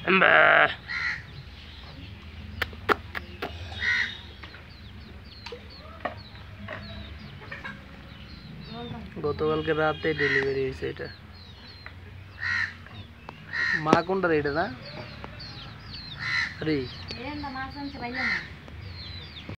গতকালকে রাতে ডেলিভারি হয়েছে এটা। মা কোনটা এটা না? আরে